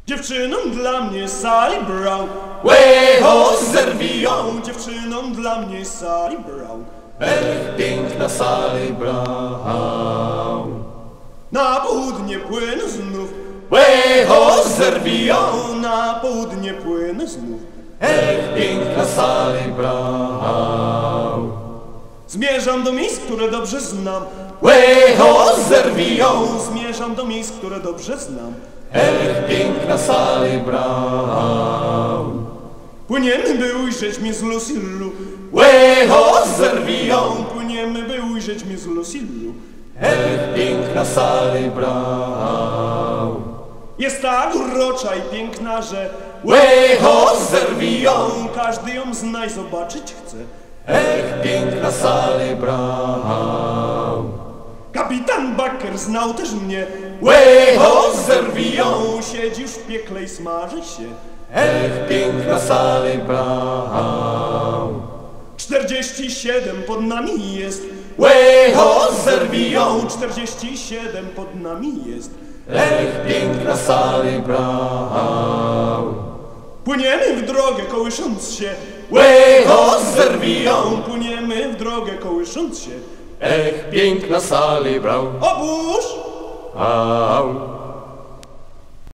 Dziewczyną dla mnie Sally Brown. Łeho, zerwij ją! Dziewczyną dla mnie Sally Brown. Ech, piękna Sally Brown. Na południe płynę znów. Łeho, zerwij ją! Na południe płynę znów. Ech, piękna Sally Brown. Zmierzam do miejsc, które dobrze znam. Łeho, zerwij ją! Zmierzam do miejsc, które dobrze znam. Ech, piękna Sally Brown. Płyniemy, by ujrzeć mnie z Lucillu. Łeho, zerwij ją! Płyniemy, by ujrzeć mnie z Lucillu. Ech, piękna Sally Brown. Jest tak urocza i piękna, że Łeho, zerwij ją! każdy ją zna i zobaczyć chce. Ech, piękna Sally Brown. Kapitan Baker znał też mnie. Łeho, zerwij ją! Siedzi już w piekle i smaży się. Ech, piękna Sally Brown. 47 pod nami jest. Łeho, zerwij ją! 47 pod nami jest. Ech, piękna Sally Brown. Płyniemy w drogę kołysząc się. Łeho, zerwij ją! Płyniemy w drogę kołysząc się. Ech, piękna Sally Brown. Obóz! Au.